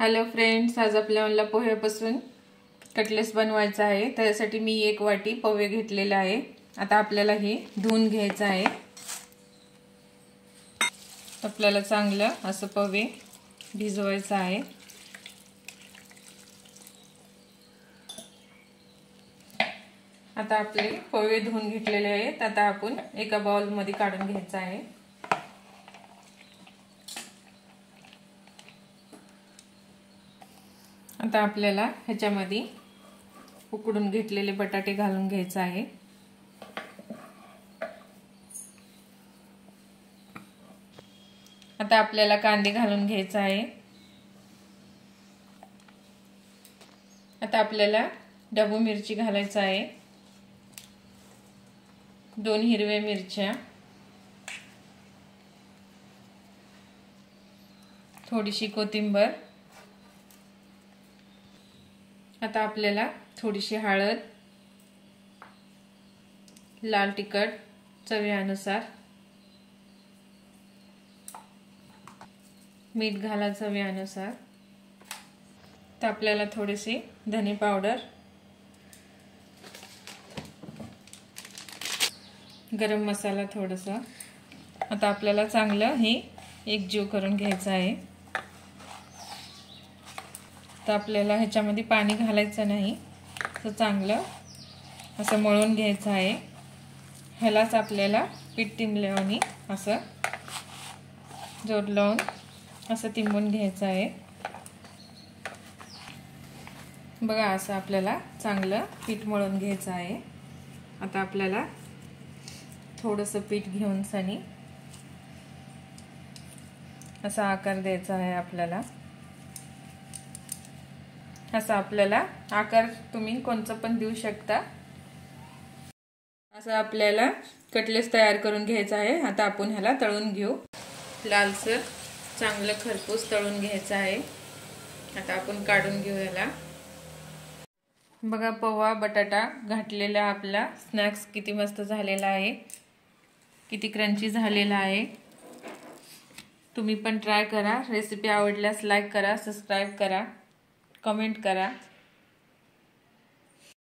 Hello friends, आज आपल्याला पोह्यापासून cutlets बनवायचा आहे। त्यासाठी मी 1 वाटी पोहे घेतलेले आहे। आता आपल्याला हे धुवून घ्यायचं आहे। आपल्याला चांगलं असं पोहे भिजवायचं आहे। आता आपले पोहे धुवून घेतलेले आहेत। आता आपण एका बाउल मध्ये काढून घ्यायचं आहे। आता आपल्याला ह्याच्यामध्ये उकडून घेतलेले बटाटे घालून घ्यायचे आहे। आता आपल्याला कांदे घालून घ्यायचे आहे। आता आपल्याला ढबू मिरची घालायची आहे, 2 हिरव्या मिरच्या, थोडीशी कोथिंबीर। आता आपल्याला थोडीशी हळद, लाल तिखट चवीनुसार, मीठ घाला चवीनुसार। तर आपल्याला थोडीशी धने पावडर, गरम मसाला थोडासा। आता आपल्याला चांगलं हे एकजीव करून घ्यायचं आहे। तर आपल्याला ह्याच्यामध्ये पाणी घालायचं नाही, तर चांगलं असं मळून घ्यायचं आहे। ह्यालाच आपल्याला पीठ तिंबल्यावानी असं जोर लावून असं तिंबून घ्यायचं आहे। बघा, असं आपल्याला चांगलं पीठ मळून घ्यायचं आहे। आता आपल्याला थोडंसं पीठ घेऊन सनी असा आकार द्यायचा आहे। आपल्याला असा आपल्याला आकार तुम्ही कोणचा पण देऊ शकता। असं आपल्याला कटलेट्स तयार करून घ्यायचा आहे। आता आपण ह्याला तळून घेऊ। लालसर चांगलं खरपूस तळून घ्यायचं आहे। आता आपण काढून घेऊ ह्याला। बघा, पोहा बटाटा घातलेला आपला स्नॅक्स किती मस्त झालेला आहे, किती क्रंची झालेला आहे। तुम्ही पण ट्राय करा। रेसिपी आवडल्यास लाईक करा, सबस्क्राइब करा, कमेंट करा।